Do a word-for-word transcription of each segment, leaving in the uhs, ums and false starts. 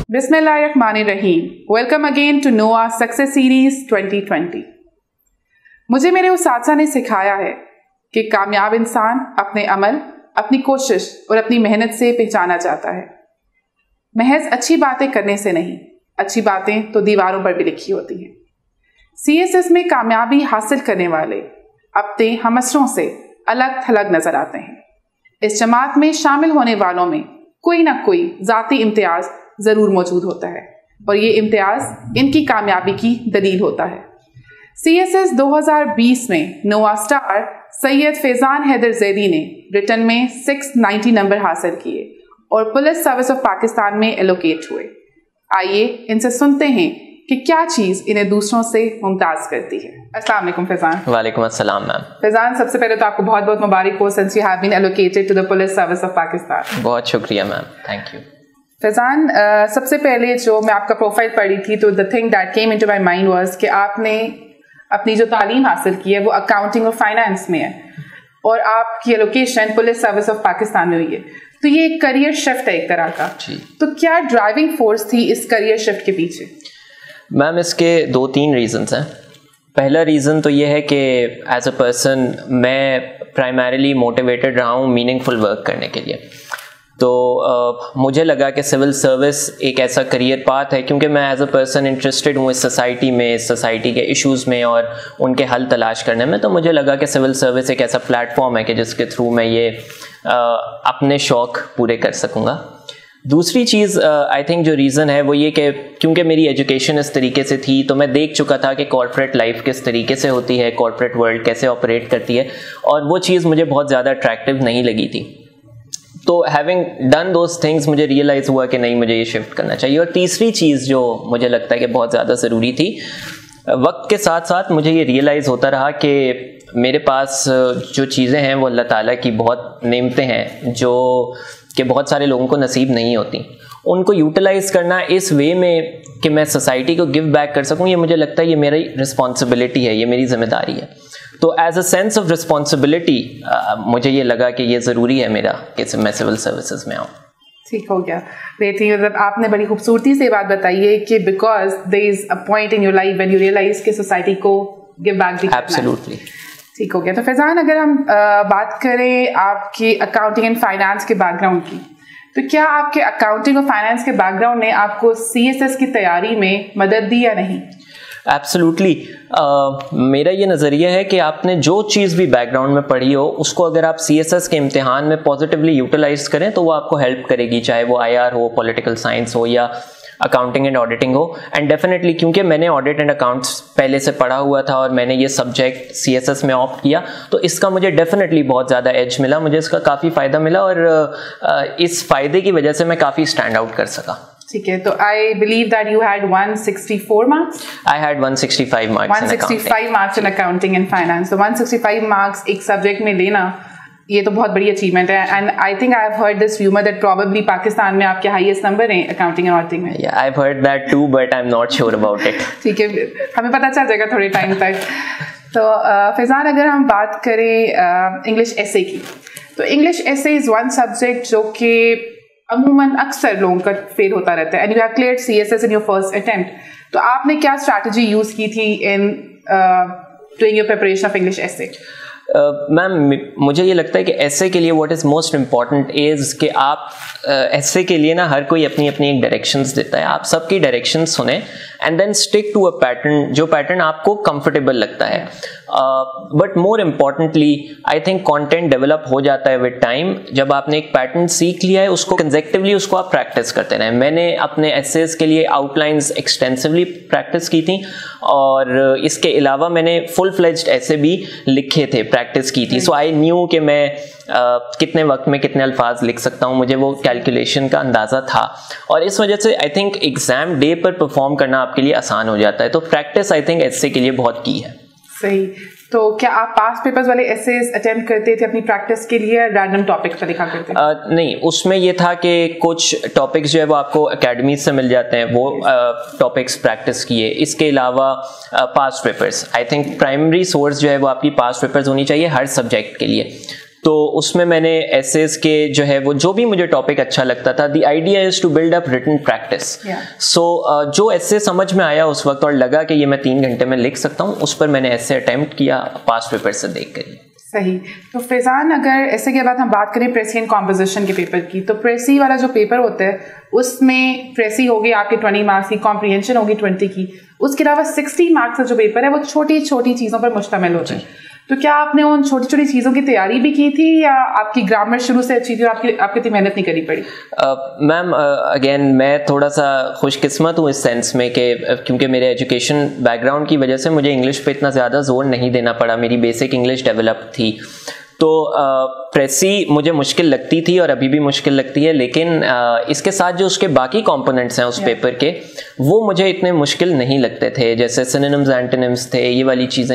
बिस्मिल्लाहिर्रहमानिर्रहीम। Welcome again to नोआ success series twenty twenty. मुझे मेरे उस्ताद ने सिखाया है कि कामयाब इंसान अपने अमल, अपनी कोशिश और अपनी मेहनत से पहचाना जाता है। महज अच्छी बातें करने से नहीं, अच्छी बातें तो दीवारों पर भी लिखी होती हैं। सी एस एस में कामयाबी हासिल करने वाले अपने हमअसरों से अलग थलग नजर आते हैं। इस जमात में शामिल होने वालों में कोई ना कोई ज़ाती इम्तियाज़ ज़रूर मौजूद होता है और ये इम्तियाज़ इनकी कामयाबी की दलील होता है। सी एस एस दो हज़ार बीस में नोआ स्टार सैयद फैज़ान हैदर ज़ैदी ने ब्रिटेन में छह सौ नब्बे नंबर हासिल किए और पुलिस सर्विस ऑफ पाकिस्तान में एलोकेट हुए। आइए इनसे सुनते हैं कि क्या चीज़ इन्हें दूसरों से मुमताज़ करती है। अस्सलाम वालेकुम फैज़ान। वालेकुम अस्सलाम मैम। फैज़ान, सबसे पहले तो आपको बहुत बहुत मुबारक हो since you have been allocated to the police service of Pakistan. बहुत शुक्रिया ma'am, thank you. Faizan, uh, सबसे पहले जो मैं आपका प्रोफाइल पढ़ी थी तो the thing that came into my mind was कि आपने अपनी जो तालीम हासिल की है वो अकाउंटिंग और फाइनेंस में है और आपकी allocation police service of Pakistan में हुई है, तो ये एक करियर शिफ्ट है एक तरह का। तो क्या ड्राइविंग फोर्स थी इस करियर शिफ्ट के पीछे? मैम, इसके दो तीन रीज़न्स हैं। पहला रीज़न तो ये है कि एज अ पर्सन मैं प्राइमरीली मोटिवेटेड रहा हूँ मीनिंगफुल वर्क करने के लिए। तो uh, मुझे लगा कि सिविल सर्विस एक ऐसा करियर पाथ है, क्योंकि मैं एज अ पर्सन इंटरेस्टेड हूँ इस सोसाइटी में, इस सोसाइटी के इश्यूज़ में और उनके हल तलाश करने में। तो मुझे लगा कि सिविल सर्विस एक ऐसा प्लेटफॉर्म है कि जिसके थ्रू मैं ये uh, अपने शौक़ पूरे कर सकूँगा। दूसरी चीज़ आई थिंक जो रीज़न है वो ये कि क्योंकि मेरी एजुकेशन इस तरीके से थी तो मैं देख चुका था कि कॉर्पोरेट लाइफ किस तरीके से होती है, कॉर्पोरेट वर्ल्ड कैसे ऑपरेट करती है, और वो चीज़ मुझे बहुत ज़्यादा अट्रैक्टिव नहीं लगी थी। तो हैविंग डन दोज थिंग्स मुझे रियलाइज़ हुआ कि नहीं, मुझे ये शिफ्ट करना चाहिए। और तीसरी चीज़ जो मुझे लगता है कि बहुत ज़्यादा ज़रूरी थी, वक्त के साथ साथ मुझे ये रियलाइज़ होता रहा कि मेरे पास जो चीज़ें हैं वो अल्लाह ताला की बहुत नेमतें हैं जो कि बहुत सारे लोगों को नसीब नहीं होती। उनको यूटिलाइज़ करना इस वे में कि मैं सोसाइटी को गिव बैक कर सकूं, ये मुझे लगता है ये मेरी रिस्पॉन्सिबिलिटी है, ये मेरी जिम्मेदारी है। तो as a sense of responsibility मुझे ये लगा कि ये ज़रूरी है मेरा कि मैं सिविल सर्विसेज में आऊँ। ठीक हो गया। बेहतरीन। मतलब आपने बड़ी खूबसूरती से बात बताई है कि because there is a point in your life when you realise कि सोसाइटी को गिव बैक भी करना है। एब्सोल्युटली। ठीक हो गया। तो फैज़ान, अगर हम आ, बात करें आपकी अकाउंटिंग एंड फाइनेंस के बैकग्राउंड की, तो क्या आपके अकाउंटिंग और फाइनेंस के बैकग्राउंड ने आपको सी एस एस की तैयारी में मदद दी या नहीं? एब्सोल्युटली। uh, मेरा ये नज़रिया है कि आपने जो चीज़ भी बैकग्राउंड में पढ़ी हो उसको अगर आप सी एस एस के इम्तिहान में पॉजिटिवली यूटिलाइज करें तो वो आपको हेल्प करेगी, चाहे वो आई आर हो, पॉलिटिकल साइंस हो या अकाउंटिंग एंड ऑडिटिंग हो। एंड डेफिनेटली क्योंकि मैंने ऑडिट एंड अकाउंट्स पहले से पढ़ा हुआ था और मैंने ये सब्जेक्ट सी एस एस में ऑप्ट किया, तो इसका मुझे डेफिनेटली बहुत ज़्यादा एज मिला, मुझे इसका काफ़ी फ़ायदा मिला और uh, इस फ़ायदे की वजह से मैं काफ़ी स्टैंड आउट कर सका। ठीक है। तो I believe that you had one sixty four marks. I had one sixty five marks one sixty five marks in accounting and finance. तो वन सिक्सटी फाइव मार्क्स एक सब्जेक्ट में लेना, ये तो बहुत बड़ी अचीवमेंट है। And I think I have heard this rumour that probably Pakistan में आपके हाईएस्ट नंबर हैं अकाउंटिंग एंड ऑडिटिंग में। या I have heard that too but I am not sure about it. ठीक है, हमें पता चल जाएगा थोड़े टाइम तक। तो फैज़ान, अगर हम बात करें इंग्लिश एसे की, तो English essay is one subject जो कि अमूमन अक्सर लोगों का फेल होता रहता है। And you have cleared C S S in your first attempt. तो आपने क्या स्ट्रैटेजी यूज़ की थी in doing your preparation of English essay? Ma'am, मुझे ये लगता है कि एसे के लिए what is most important is कि आप एसे uh, के लिए ना हर कोई अपनी अपनी एक डायरेक्शंस देता है, आप सबकी डायरेक्शंस सुने and then stick to a pattern, जो पैटर्न आपको कंफर्टेबल लगता है। But more importantly I think content develop हो जाता है विद टाइम। जब आपने एक पैटर्न सीख लिया है उसको कंसेक्टिवली उसको आप प्रैक्टिस करते रहें। मैंने अपने एसेस के लिए आउटलाइंस एक्सटेंसिवली प्रैक्टिस की थी और इसके अलावा मैंने फुल फ्लेज्ड ऐसे भी लिखे थे, प्रैक्टिस की थी। सो आई न्यू कि मैं uh, कितने वक्त में कितने अल्फाज लिख सकता हूँ, मुझे वो कैलकुलेशन का अंदाज़ा था और इस वजह से आई थिंक एग्ज़ाम डे पर परफॉर्म करना आपके लिए आसान हो जाता है। तो प्रैक्टिस आई थिंक ऐसे के लिए बहुत की है। सही। तो क्या आप पास पेपर्स वाले एसेस अटेम्प्ट करते थे अपनी प्रैक्टिस के लिए, रैंडम टॉपिक्स पर लिखा करते थे? uh, नहीं, उसमें ये था कि कुछ टॉपिक्स जो है वो आपको अकेडमी से मिल जाते हैं, वो टॉपिक्स uh, प्रैक्टिस किए। इसके अलावा past papers, I think primary source जो है वो आपकी पास्ट पेपर्स होनी चाहिए हर सब्जेक्ट के लिए। तो उसमें मैंने एसेस के जो है वो जो भी मुझे टॉपिक अच्छा लगता था, the idea is to build up written practice. So जो एसे समझ में आया उस वक्त और लगा कि ये मैं तीन घंटे में लिख सकता हूँ, उस पर मैंने ऐसे अटेम्प्ट किया पास्ट पेपर से देख कर। सही। तो फैज़ान, अगर ऐसे के बाद हम बात करें प्रेसी एंड कॉम्पोजिशन के पेपर की, तो प्रेसी वाला जो पेपर होता है उसमें प्रेसी होगी आपके ट्वेंटी मार्क्स की, कॉम्प्रिहेंशन होगी ट्वेंटी की, उसके अलावा सिक्सटी मार्क्स का जो पेपर है वो छोटी छोटी चीज़ों पर मुश्तमिल होता है। तो क्या आपने उन छोटी छोटी चीज़ों की तैयारी भी की थी या आपकी ग्रामर शुरू से अच्छी थी और आपकी आपकी इतनी मेहनत नहीं करनी पड़ी? मैम अगेन मैं थोड़ा सा खुशकिस्मत हूँ इस सेंस में कि क्योंकि मेरे एजुकेशन बैकग्राउंड की वजह से मुझे इंग्लिश पे इतना ज़्यादा जोर नहीं देना पड़ा, मेरी बेसिक इंग्लिश डेवलप थी। तो प्रेसी मुझे मुश्किल लगती थी और अभी भी मुश्किल लगती है, लेकिन आ, इसके साथ जो उसके बाकी कंपोनेंट्स हैं उस yeah. पेपर के, वो मुझे इतने मुश्किल नहीं लगते थे। जैसे सिनोनिम्स, एंटोनिम्स थे, ये वाली चीज़ें,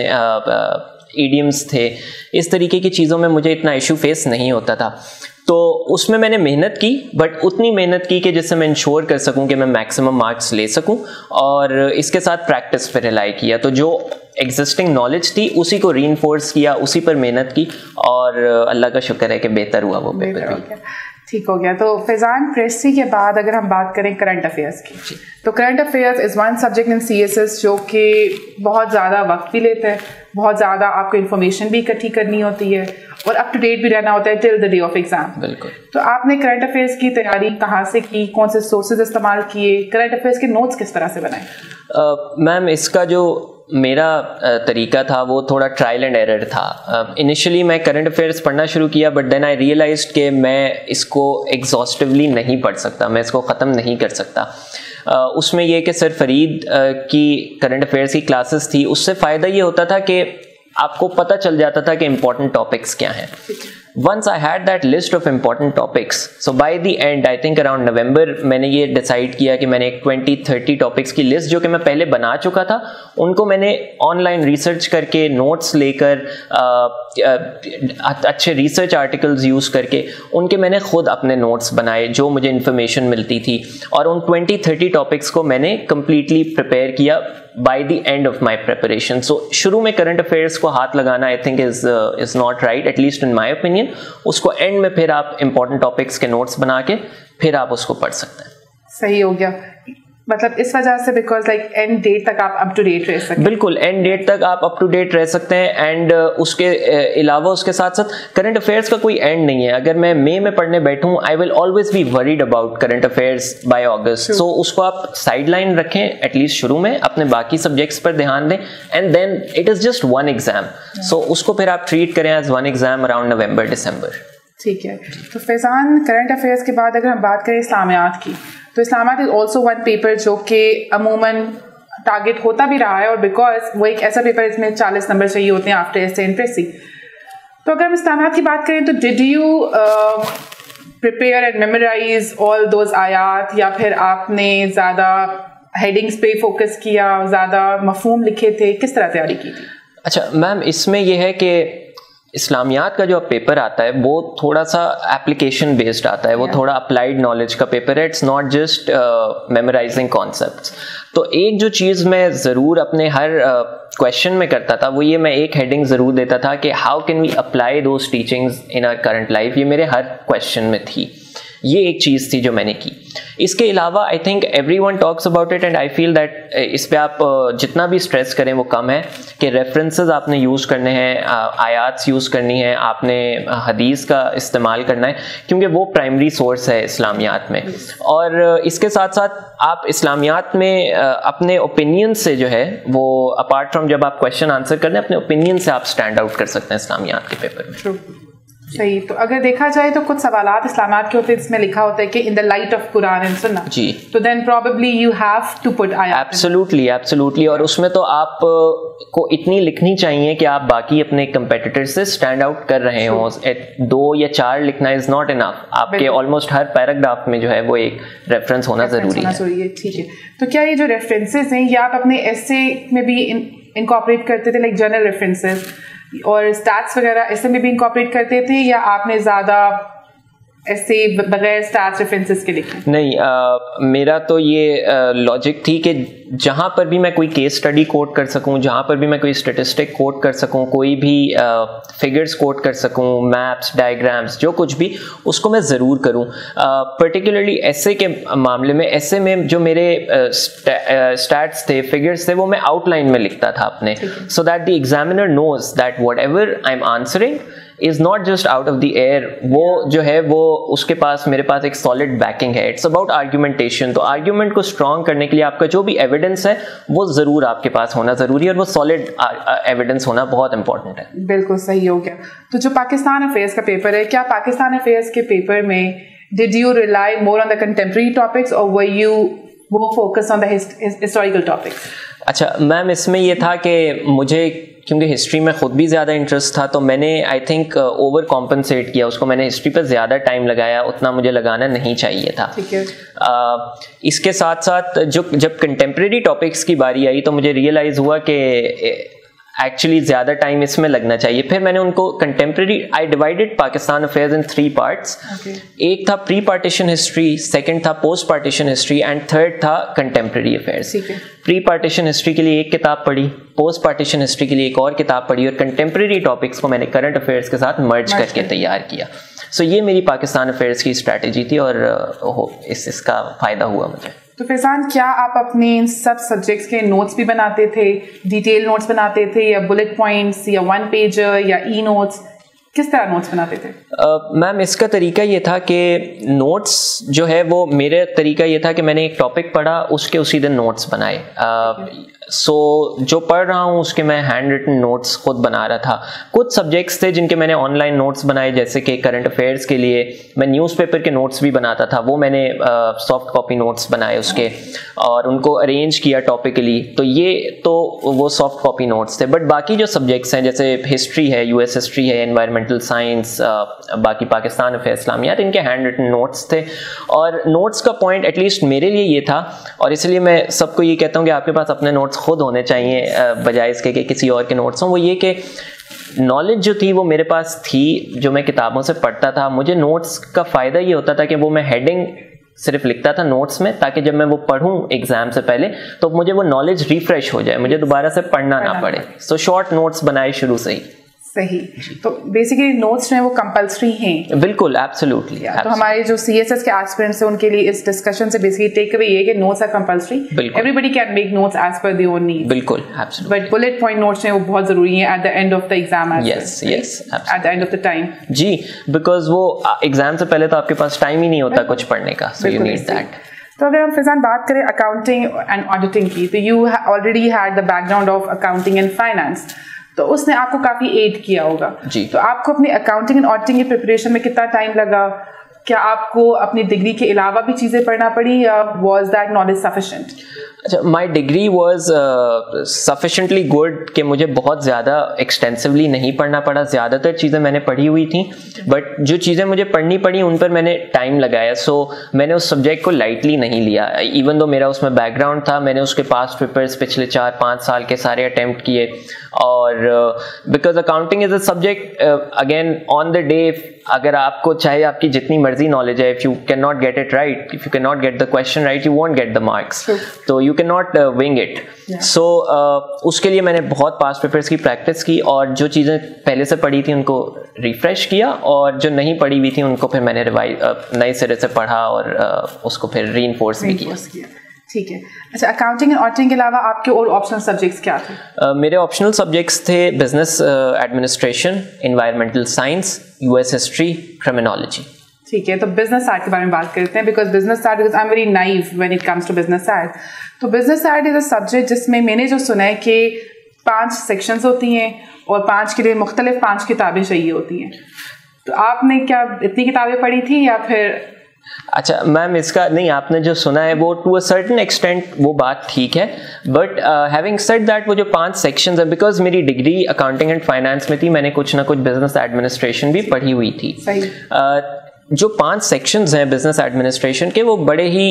ईडियम्स थे, इस तरीके की चीज़ों में मुझे इतना इशू फेस नहीं होता था। तो उसमें मैंने मेहनत की, बट उतनी मेहनत की कि जिससे मैं इंश्योर कर सकूं कि मैं मैक्सिमम मार्क्स ले सकूं, और इसके साथ प्रैक्टिस पर रिलाई किया। तो जो एग्जिस्टिंग नॉलेज थी उसी को रीइंफोर्स किया, उसी पर मेहनत की, और अल्लाह का शुक्र है कि बेहतर हुआ वो पेपर भी। ठीक हो गया। तो फैज़ान, प्रेसी के बाद अगर हम बात करें करंट अफेयर्स की, तो current affairs is one subject in C S S जो कि बहुत ज़्यादा वक्त भी लेता है, बहुत ज़्यादा आपको इन्फॉर्मेशन भी इकट्ठी करनी होती है और अप टू डेट भी रहना होता है till the day of exam. बिल्कुल। तो आपने करंट अफेयर्स की तैयारी कहाँ से की, कौन से सोर्सेज इस्तेमाल किए, करंट अफेयर्स के नोट्स किस तरह से बनाए? मैम इसका जो मेरा तरीका था वो थोड़ा ट्रायल एंड एरर था। इनिशियली uh, मैं करंट अफेयर्स पढ़ना शुरू किया, बट देन आई रियलाइज्ड कि मैं इसको एग्जॉस्टिवली नहीं पढ़ सकता, मैं इसको ख़त्म नहीं कर सकता। uh, उसमें यह कि सर फरीद uh, की करंट अफेयर्स की क्लासेस थी, उससे फ़ायदा ये होता था कि आपको पता चल जाता था कि इम्पोर्टेंट टॉपिक्स क्या हैं। Once I had that list of important topics, so by the end, I think around November, मैंने ये डिसाइड किया कि मैंने एक ट्वेंटी थर्टी टॉपिक्स की लिस्ट जो कि मैं पहले बना चुका था, उनको मैंने ऑनलाइन रिसर्च करके, नोट्स लेकर, अच्छे रिसर्च आर्टिकल्स यूज़ करके, उनके मैंने खुद अपने नोट्स बनाए जो मुझे इन्फॉर्मेशन मिलती थी, और उन ट्वेंटी थर्टी टॉपिक्स को मैंने कम्प्लीटली प्रिपेयर किया by the end of my preparation. So शुरू में करंट अफेयर्स को हाथ लगाना I think is is not right, at least in my opinion. उसको एंड में फिर आप इंपॉर्टेंट टॉपिक्स के नोट्स बना के फिर आप उसको पढ़ सकते हैं। सही हो गया। मतलब इस वजह से बिकॉज लाइक एंड डेट तक आप अप टू डेट रह सकते हैं। बिल्कुल, एंड डेट तक आप अप टू डेट रह सकते हैं। एंड uh, उसके अलावा उसके साथ साथ करंट अफेयर्स का कोई एंड नहीं है। अगर मैं मई में पढ़ने बैठूं, I will always be worried about current affairs by August. So उसको आप साइड लाइन रखें एटलीस्ट शुरू में, अपने बाकी सब्जेक्ट्स पर ध्यान दें, and then it is just one exam. So उसको फिर आप ट्रीट करें as one exam around November December. ठीक है। तो फैज़ान, करंट अफेयर्स के बाद अगर हम बात करें इस्लामियात की, तो इस्लामियात इज ऑल्सो वन पेपर जो कि अमूमन टारगेट होता भी रहा है, और बिकॉज वो एक ऐसा पेपर इसमें चालीस नंबर चाहिए होते हैं आफ्टर एसे एंड प्रेसी। तो अगर हम इस्लामियात की बात करें तो did you prepare and memorise all those आयात, या फिर आपने ज़्यादा हेडिंग्स पे फोकस किया, ज़्यादा मफहूम लिखे थे, किस तरह तैयारी की थी? अच्छा मैम, इसमें यह है कि इस्लामियात का जो पेपर आता है वो थोड़ा सा एप्लीकेशन बेस्ड आता है, वो yeah. थोड़ा अप्लाइड नॉलेज का पेपर है। It's not just memorising concepts. तो एक जो चीज़ मैं ज़रूर अपने हर क्वेश्चन uh, में करता था वो ये, मैं एक हेडिंग ज़रूर देता था कि how can we apply those teachings in our current life. ये मेरे हर क्वेश्चन में थी, ये एक चीज़ थी जो मैंने की। इसके अलावा I think everyone talks about it, and I feel that इस पर आप जितना भी स्ट्रेस करें वो कम है, कि रेफरेंसेस आपने यूज़ करने हैं, आयात्स यूज़ करनी है, आपने हदीस का इस्तेमाल करना है, क्योंकि वो प्राइमरी सोर्स है इस्लामियात में। और इसके साथ साथ आप इस्लामियात में अपने ओपिनियन से जो है वो, अपार्ट फ्रॉम जब आप क्वेश्चन आंसर कर रहे हैं, अपने ओपिनियन से आप स्टैंड आउट कर सकते हैं इस्लामियात के पेपर में। सही। तो अगर देखा जाए तो कुछ सवालात इस्लामियात के होते हैं जिसमें लिखा होता है कि in the light of Quran and sunnah, जी, तो then probably you have to put आयत। Absolutely absolutely. और उसमें तो आप को इतनी लिखनी चाहिए कि आप बाकी अपने कंपेटिटर से स्टैंड आउट कर रहे हो। दो या चार लिखना इज नॉट इनफ, आपके ऑलमोस्ट हर पैराग्राफ में जो है वो एक रेफरेंस होना जरूरी है। ठीक है। तो क्या ये जो रेफरेंसेस हैं ये आप अपने एसे में भी इनकॉर्पोरेट करते थे, लाइक जनरल रेफरेंसेस और स्टैट्स वगैरह ऐसे में भी इंकॉर्पोरेट करते थे, या आपने ज़्यादा ऐसे बगैर स्टार्स रेफरेंसेस के लिखें? नहीं, आ, मेरा तो ये लॉजिक थी कि जहाँ पर भी मैं कोई केस स्टडी कोट कर सकूँ, जहाँ पर भी मैं कोई स्टेटिस्टिक कोट कर सकूँ, कोई भी फिगर्स कोट कर सकूँ, मैप्स, डायग्राम्स, जो कुछ भी, उसको मैं ज़रूर करूँ। पर्टिकुलरली ऐसे के मामले में, ऐसे में जो मेरे स्टैट्स थे, फिगर्स थे, वो मैं आउटलाइन में लिखता था अपने, so that the examiner knows that whatever I am answering is not just out of the air. वो जो है वो उसके पास, मेरे पास एक सॉलिड बैकिंग है। It's about argumentation. तो आर्ग्यूमेंट को स्ट्रॉन्ग करने के लिए आपका जो भी एविडेंस है वो जरूर आपके पास होना जरूरी है, और वो सॉलिड एविडेंस होना बहुत इंपॉर्टेंट है। बिल्कुल सही हो गया। तो जो पाकिस्तान अफेयर्स का पेपर है, क्या पाकिस्तान अफेयर्स के पेपर में did you rely more on the contemporary topics और were you more focus on the historical topics? अच्छा मैम, इसमें ये था कि मुझे क्योंकि हिस्ट्री में ख़ुद भी ज़्यादा इंटरेस्ट था, तो मैंने आई थिंक ओवर कॉम्पनसेट किया उसको। मैंने हिस्ट्री पर ज़्यादा टाइम लगाया, उतना मुझे लगाना नहीं चाहिए था। ठीक है। uh, इसके साथ साथ जो जब कंटेम्प्रेरी टॉपिक्स की बारी आई तो मुझे रियलाइज़ हुआ कि एक्चुअली ज़्यादा टाइम इसमें लगना चाहिए। फिर मैंने उनको contemporary, I divided Pakistan affairs in three parts. एक था प्री पार्टीशन हिस्ट्री, सेकंड था post partition history, and third था contemporary affairs. Pre partition history के लिए एक किताब पढ़ी, पोस्ट पार्टीशन हिस्ट्री के लिए एक और किताब पढ़ी, और कंटेम्प्रेरी टॉपिक्स को मैंने करंट अफेयर्स के साथ मर्ज करके तैयार किया। सो so, ये मेरी पाकिस्तान अफेयर्स की स्ट्रैटेजी थी, और हो, इस इसका फ़ायदा हुआ मुझे। तो फैजान, क्या आप अपने इन सब सब्जेक्ट्स के नोट्स भी बनाते थे, डिटेल नोट्स बनाते थे, या बुलेट पॉइंट्स, या वन पेजर, या ई नोट्स? किस तरह नोट्स बनाते थे? मैम uh, इसका तरीका ये था कि नोट्स जो है वो, मेरे तरीका ये था कि मैंने एक टॉपिक पढ़ा, उसके उसी दिन नोट्स बनाए। uh, सो so, जो पढ़ रहा हूँ उसके मैं हैंड रिटन नोट्स खुद बना रहा था। कुछ सब्जेक्ट्स थे जिनके मैंने ऑनलाइन नोट्स बनाए, जैसे कि करंट अफेयर्स के लिए मैं न्यूज़पेपर के नोट्स भी बनाता था, वो मैंने सॉफ्ट कॉपी नोट्स बनाए उसके, और उनको अरेंज किया टॉपिकली। तो ये तो वो सॉफ्ट कॉपी नोट्स थे। बट बाकी जो सब्जेक्ट्स हैं, जैसे हिस्ट्री है, यूएस हिस्ट्री है, एनवायरमेंटल साइंस, बाकी पाकिस्तान अफेयर इस्लामियात, इनके हैंड रिटन नोट्स थे। और नोट्स का पॉइंट एटलीस्ट मेरे लिए ये था, और इसलिए मैं सबको ये कहता हूँ कि आपके पास अपने नोट्स खुद होने चाहिए बजाय इसके कि किसी और के नोट्स हों, वो ये कि नॉलेज जो थी वो मेरे पास थी, जो मैं किताबों से पढ़ता था। मुझे नोट्स का फ़ायदा ये होता था कि वो मैं हेडिंग सिर्फ लिखता था नोट्स में, ताकि जब मैं वो पढ़ूं एग्जाम से पहले तो मुझे वो नॉलेज रिफ्रेश हो जाए, मुझे दोबारा से पढ़ना ना पड़े। सो शॉर्ट नोट्स बनाए शुरू से ही। सही। तो बेसिकली नोट्स जो है वो कंपल्सरी हैं? बिल्कुल, एब्सोल्युटली। तो हमारे जो सीएसएस के एस्पिरेंट्स हैं उनके लिए इस डिस्कशन से बेसिकली टेक अवे ये है कि notes are compulsory. Everybody can make notes as per their own needs. बिल्कुल, absolutely. But bullet point notes हैं वो बहुत जरूरी है at the end of the exam. Yes yes, at the end of the time. जी, because वो exam से पहले तो आपके पास टाइम ही नहीं होता कुछ पढ़ने का, सो यू नीड दैट। तो अगर हम फैजान बात करें अकाउंटिंग एंड ऑडिटिंग की, तो you already had the background of accounting and finance, तो उसने आपको काफी एड किया होगा। जी। तो आपको अपनी अकाउंटिंग एंड ऑडिटिंग की प्रिपरेशन में कितना टाइम लगा? क्या आपको अपनी डिग्री के अलावा भी चीजें पढ़ना पड़ी, या वाज दैट नॉलेज सफिशिएंट? अच्छा, my degree was sufficiently good कि मुझे बहुत ज़्यादा एक्सटेंसिवली नहीं पढ़ना पड़ा। ज़्यादातर चीज़ें मैंने पढ़ी हुई थी, बट जो चीज़ें मुझे पढ़नी पड़ी उन पर मैंने टाइम लगाया। सो so, मैंने उस सब्जेक्ट को लाइटली नहीं लिया, इवन दो मेरा उसमें बैकग्राउंड था। मैंने उसके पास पेपर्स पिछले चार पाँच साल के सारे अटैम्प्ट किए, और because accounting is a subject again on the day, अगर आपको चाहे आपकी जितनी मर्जी नॉलेज है, if you can not get it right, if you can not get the question right, you won't get the marks, तो you can not wing it. So उसके लिए मैंने बहुत पास्ट पेपर्स की प्रैक्टिस की, और जो चीज़ें पहले से पढ़ी थी उनको रिफ्रेश किया, और जो नहीं पढ़ी हुई थी उनको फिर मैंने रिवाइज uh, नए सिरे से पढ़ा, और uh, उसको फिर रीइंफोर्स भी किया। ठीक है। अच्छा, अकाउंटिंग एंड ऑडिटिंग के अलावा आपके और ऑप्शनल सब्जेक्ट्स क्या थे? uh, मेरे ऑप्शनल सब्जेक्ट्स थे business administration, environmental science, US history, criminology. ठीक है, तो बिजनेस साइड के बारे में बात करते हैं, because business side, because I am very naive when it comes to business side. तो business side is a subject जिसमें मैंने जो सुना है कि पांच सेक्शंस होती हैं, और पांच के लिए मुख्तलिफ पांच किताबें चाहिए होती हैं। तो आपने क्या इतनी किताबें पढ़ी थी, या फिर? अच्छा मैम, इसका नहीं, आपने जो सुना है वो टू अ सर्टेन एक्सटेंट वो बात ठीक है, बट हैविंग सेड दैट वो जो पांच सेक्शंस है, बिकॉज मेरी डिग्री अकाउंटिंग एंड फाइनेंस में थी, मैंने कुछ ना कुछ बिजनेस एडमिनिस्ट्रेशन भी पढ़ी हुई थी। सही। uh, जो पांच सेक्शंस हैं बिजनेस एडमिनिस्ट्रेशन के, वो बड़े ही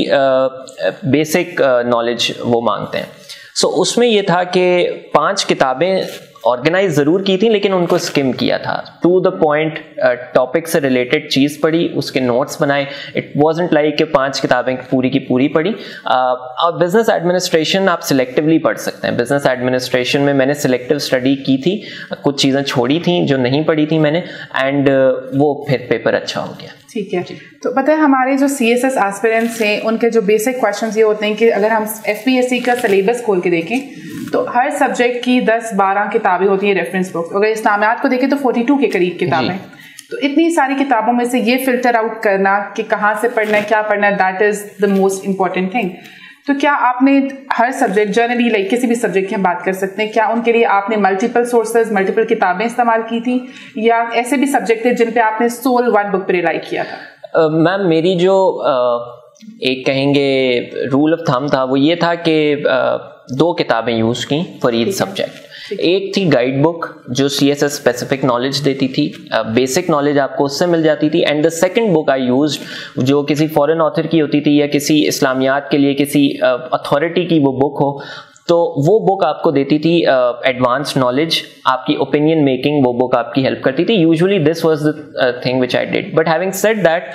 बेसिक uh, नॉलेज uh, वो मांगते हैं। सो so, उसमें ये था कि पांच किताबें ऑर्गेनाइज ज़रूर की थी लेकिन उनको स्किम किया था, टू द पॉइंट टॉपिक से रिलेटेड चीज़ पढ़ी, उसके नोट्स बनाए। इट वॉजंट लाइक कि पांच किताबें पूरी की पूरी पढ़ी। और बिजनेस एडमिनिस्ट्रेशन आप सिलेक्टिवली पढ़ सकते हैं। बिजनेस एडमिनिस्ट्रेशन में मैंने सिलेक्टिव स्टडी की थी, कुछ चीज़ें छोड़ी थी जो नहीं पढ़ी थी मैंने, एंड uh, वो फिर पेपर अच्छा हो गया। ठीक है, तो पता है हमारे जो सी एस एस एस्पिरेंट्स हैं उनके जो बेसिक क्वेश्चंस ये होते हैं कि अगर हम एफ पी एस सी का सिलेबस खोल के देखें तो हर सब्जेक्ट की दस बारह किताबें होती हैं रेफरेंस बुक्स। अगर इस्लामियात को देखें तो बयालीस के करीब किताबें। तो इतनी सारी किताबों में से ये फिल्टर आउट करना कि कहाँ से पढ़ना है, क्या पढ़ना है, that is the most important thing. तो क्या आपने हर सब्जेक्ट जनरली लाइक किसी भी सब्जेक्ट की हम बात कर सकते हैं, क्या उनके लिए आपने मल्टीपल सोर्सेज मल्टीपल किताबें इस्तेमाल की थी, या ऐसे भी सब्जेक्ट थे जिन पे आपने सोल वन बुक पे रिलाई किया था? मैम uh, मेरी जो uh, एक कहेंगे रूल ऑफ थंब था वो ये था कि uh, दो किताबें यूज़ की फॉर ईच सब्जेक्ट। एक थी गाइड बुक जो C S S specific knowledge देती थी, बेसिक uh, नॉलेज आपको उससे मिल जाती थी, and the second book I used जो किसी फॉरेन ऑथर की होती थी या किसी इस्लामियात के लिए किसी अथॉरिटी uh, की वो बुक हो, तो वो बुक आपको देती थी एडवांस uh, नॉलेज, आपकी ओपिनियन मेकिंग वो बुक आपकी हेल्प करती थी। Usually this was the thing which I did, but having said that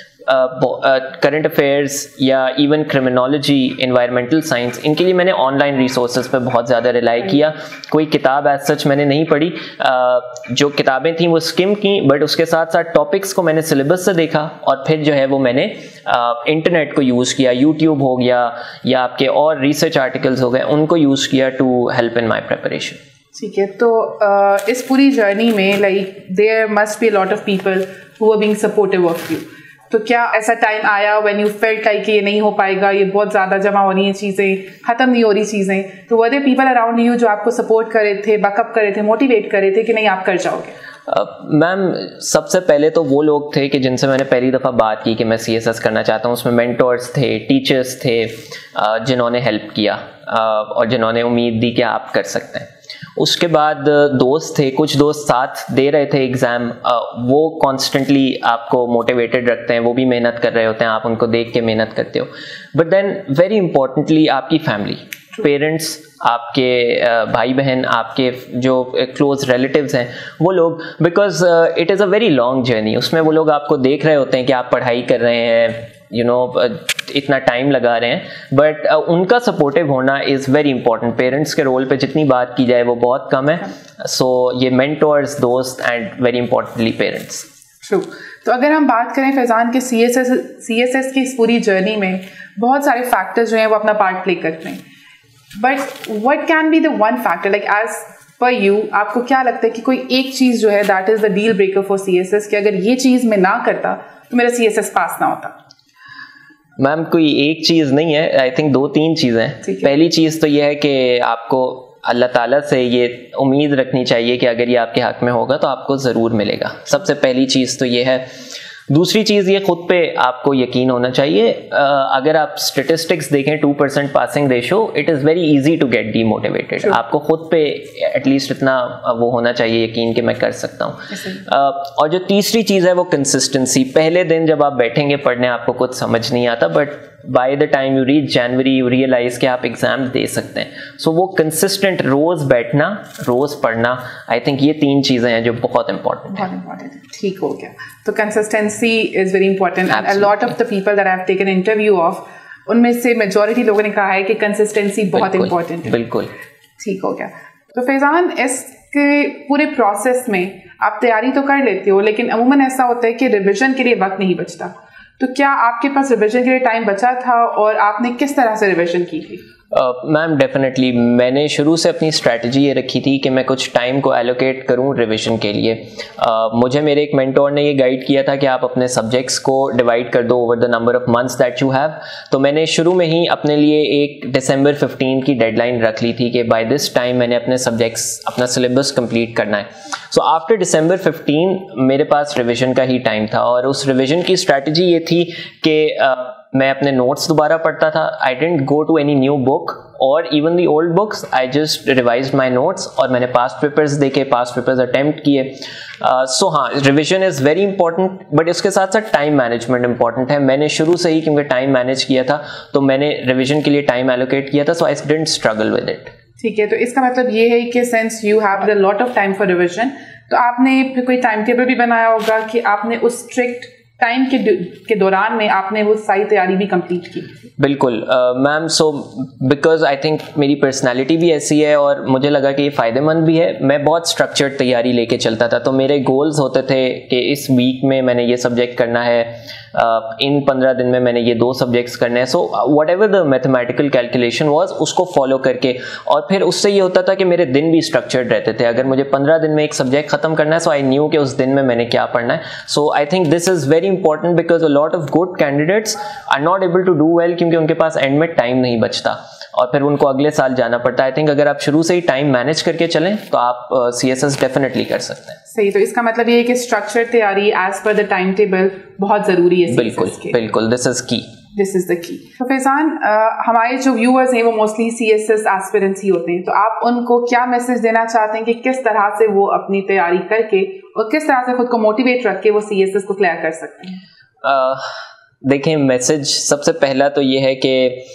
current affairs या इवन क्रिमिनोलॉजी, एनवायरमेंटल साइंस, इनके लिए मैंने ऑनलाइन रिसोर्सेज पे बहुत ज़्यादा रिलाई किया। कोई किताब एज सच मैंने नहीं पढ़ी, uh, जो किताबें थी वो स्किम की, बट उसके साथ साथ टॉपिक्स को मैंने सिलेबस से देखा और फिर जो है वो मैंने इंटरनेट uh, को यूज़ किया, यूट्यूब हो गया या आपके और रिसर्च आर्टिकल्स हो गए, उनको यूज़ किया to help in my preparation. ठीक है, तो uh, इस पूरी जर्नी में like there must be lot of people who are being supportive of you. तो क्या ऐसा टाइम आया व्हेन यू फेल्ट लाइक कि ये नहीं हो पाएगा, ये बहुत ज़्यादा जमा हो रही हैं चीज़ें, ख़त्म नहीं हो रही चीज़ें, तो were there people around you जो आपको सपोर्ट कर रहे थे, बैकअप कर रहे थे, मोटिवेट कर रहे थे कि नहीं आप कर जाओगे? मैम uh, सबसे पहले तो वो लोग थे कि जिनसे मैंने पहली दफ़ा बात की कि मैं सी एस एस करना चाहता हूँ, उसमें मेंटोर्स थे, टीचर्स थे, uh, जिन्होंने हेल्प किया uh, और जिन्होंने उम्मीद दी कि आप कर सकते हैं। उसके बाद दोस्त थे, कुछ दोस्त साथ दे रहे थे एग्ज़ाम, वो कॉन्स्टेंटली आपको मोटिवेटेड रखते हैं, वो भी मेहनत कर रहे होते हैं, आप उनको देख के मेहनत करते हो। बट देन वेरी इंपॉर्टेंटली आपकी फैमिली, पेरेंट्स, आपके भाई बहन, आपके जो क्लोज रिलेटिव्स हैं वो लोग, because it is a very long journey. उसमें वो लोग आपको देख रहे होते हैं कि आप पढ़ाई कर रहे हैं, यू you नो know, इतना टाइम लगा रहे हैं, बट uh, उनका सपोर्टिव होना इज़ वेरी इंपॉर्टेंट। पेरेंट्स के रोल पे जितनी बात की जाए वो बहुत कम है, सो so, ये मेंटोर्स, दोस्त and very importantly parents. True. तो अगर हम बात करें फैज़ान के C S S C S S की इस पूरी जर्नी में बहुत सारे फैक्टर्स जो हैं वो अपना पार्ट प्ले करते हैं, but what can be the one factor like as per you, आपको क्या लगता है कि कोई एक चीज़ जो है that is the deal breaker for C S S कि अगर ये चीज़ मैं ना करता तो मेरा सी एस एस पास ना होता? मैम कोई एक चीज़ नहीं है, आई थिंक दो तीन चीज़ें हैं। पहली चीज़ तो ये है कि आपको अल्लाह ताला से ये उम्मीद रखनी चाहिए कि अगर ये आपके हक़ में होगा तो आपको ज़रूर मिलेगा। सबसे पहली चीज़ तो ये है। दूसरी चीज़ ये खुद पे आपको यकीन होना चाहिए। अगर आप स्टेटिस्टिक्स देखें, two percent passing ratio, it is very easy to get demotivated. आपको खुद पे एटलीस्ट इतना वो होना चाहिए यकीन कि मैं कर सकता हूँ। और जो तीसरी चीज़ है वो कंसिस्टेंसी। पहले दिन जब आप बैठेंगे पढ़ने आपको कुछ समझ नहीं आता, but by the time you reach January you realise कि आप एग्जाम दे सकते हैं। सो so, वो कंसिस्टेंट रोज बैठना, रोज पढ़ना, आई थिंक ये तीन चीजें हैं जो बहुत इंपॉर्टेंट है। बहुत ठीक हो गया। तो consistency is very important and a lot of the people that I have taken interview of, उनमें से मेजॉरिटी लोगों ने कहा है कि कंसिस्टेंसी बहुत इंपॉर्टेंट है। बिल्कुल ठीक हो गया। तो फैज़ान, इसके पूरे प्रोसेस में आप तैयारी तो कर लेते हो, लेकिन अमूमन ऐसा होता है कि रिविजन के लिए वक्त नहीं बचता। तो क्या आपके पास रिविजन के लिए टाइम बचा था और आपने किस तरह से रिविजन की थी? मैम uh, डेफिनेटली मैंने शुरू से अपनी स्ट्रैटेजी ये रखी थी कि मैं कुछ टाइम को एलोकेट करूं रिवीजन के लिए। uh, मुझे मेरे एक मेंटोर ने ये गाइड किया था कि आप अपने सब्जेक्ट्स को डिवाइड कर दो over the number of months that you have. तो मैंने शुरू में ही अपने लिए एक दिसंबर फिफ्टीन की डेडलाइन रख ली थी कि बाय दिस टाइम मैंने अपने सब्जेक्ट्स, अपना सिलेबस कंप्लीट करना है। सो आफ्टर दिसंबर फिफ्टीन मेरे पास रिविजन का ही टाइम था, और उस रिविजन की स्ट्रैटेजी ये थी कि uh, मैं अपने नोट्स दोबारा पढ़ता था। I didn't go to any new book और even the old books, I just revised my notes और मैंने पास्ट पेपर्स देखे, पास्ट पेपर्स अटेम्प्ट किए। सो हाँ, revision is very important, but इसके साथ साथ टाइम मैनेजमेंट इंपॉर्टेंट है। मैंने शुरू से ही क्योंकि टाइम मैनेज किया था तो मैंने रिविजन के लिए टाइम एलोकेट किया था, so I didn't struggle with it. ठीक है, तो इसका मतलब ये है कि since you have a lot of time for revision, तो आपने फिर कोई टाइम टेबल भी बनाया होगा कि आपने उस स्ट्रिक्ट टाइम के के दौरान में आपने वो सारी तैयारी भी कंप्लीट की। बिल्कुल ma'am, so because I think मेरी पर्सनालिटी भी ऐसी है और मुझे लगा कि ये फ़ायदेमंद भी है। मैं बहुत स्ट्रक्चर्ड तैयारी लेके चलता था, तो मेरे गोल्स होते थे कि इस वीक में मैंने ये सब्जेक्ट करना है, uh, इन पंद्रह दिन में मैंने ये दो सब्जेक्ट्स करने हैं। So whatever the mathematical calculation was, उसको फॉलो करके, और फिर उससे ये होता था कि मेरे दिन भी स्ट्रक्चर्ड रहते थे। अगर मुझे पंद्रह दिन में एक सब्जेक्ट खत्म करना है, सो आई न्यू कि उस दिन में मैंने क्या पढ़ना है। So I think this is very important because a lot of good candidates are not able to do well, क्योंकि उनके पास एंड में टाइम नहीं बचता और फिर उनको अगले साल जाना पड़ता है। आई थिंक अगर आप शुरू से ही टाइम मैनेज करके चलें तो आप सी एस एस डेफिनेटली कर सकते हैं। सही, तो इसका मतलब ये है कि स्ट्रक्चर तैयारी as per the time table बहुत ज़रूरी है। बिल्कुल बिल्कुल, this is key this is the key. तो फैजान, हमारे जो व्यूअर्स हैं वो mostly C S S aspirants ही होते हैं, तो आप उनको क्या मैसेज देना चाहते हैं कि किस तरह से वो अपनी तैयारी करके और किस तरह से खुद को मोटिवेट रख के वो सी एस एस को क्लियर कर सकते हैं? uh, देखें, मैसेज सबसे पहला तो ये है कि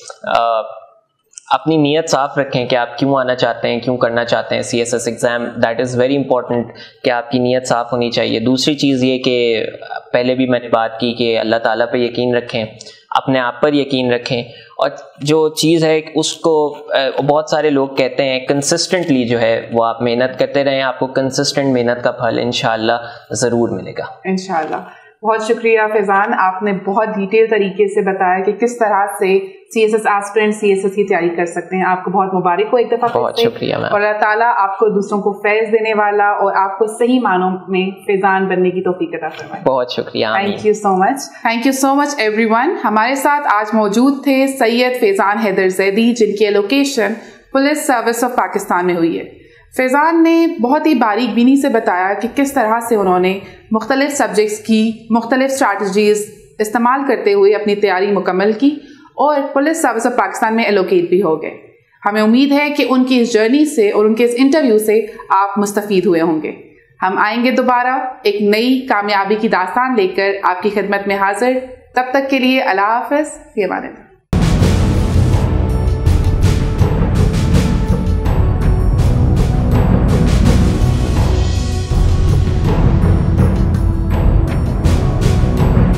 uh, अपनी नीयत साफ रखें कि आप क्यों आना चाहते हैं, क्यों करना चाहते हैं C S S exam. That is very important कि आपकी नीयत साफ होनी चाहिए। दूसरी चीज़ ये कि पहले भी मैंने बात की कि अल्लाह ताला पे यकीन रखें, अपने आप पर यकीन रखें, और जो चीज़ है उसको बहुत सारे लोग कहते हैं कंसिस्टेंटली जो है वो आप मेहनत करते रहें, आपको कंसिस्टेंट मेहनत का फल इंशाअल्लाह ज़रूर मिलेगा। इंशाअल्लाह। बहुत शुक्रिया फैजान, आपने बहुत डिटेल तरीके से बताया कि किस तरह से C S S aspirant C S S की तैयारी कर सकते हैं। आपको बहुत मुबारक हो एक दफ़ा। बहुत शुक्रिया मैम। और अल्लाह ताला आपको दूसरों को फैज़ देने वाला और आपको सही मानों में फैजान बनने की तौफीक अता फरमाए। बहुत शुक्रिया। Thank you so much. Thank you so much everyone. हमारे साथ आज मौजूद थे सैयद फैजान हैदर जैदी, जिनकी allocation police service of Pakistan में हुई है। फैज़ान ने बहुत ही बारीक बीनी से बताया कि किस तरह से उन्होंने मुख्तलिफ सब्जेक्ट्स की मुख्तलिफ स्ट्रैटजीज़ इस्तेमाल करते हुए अपनी तैयारी मुकम्मल की और पुलिस सर्विस ऑफ पाकिस्तान में एलोकेट भी हो गए। हमें उम्मीद है कि उनकी इस जर्नी से और उनके इस इंटरव्यू से आप मुस्तफ़ीद हुए होंगे। हम आएंगे दोबारा एक नई कामयाबी की दास्तान लेकर आपकी खिदमत में हाजिर। तब तक के लिए अल्लाह हाफ़िज़, फ़ी अमान अल्लाह।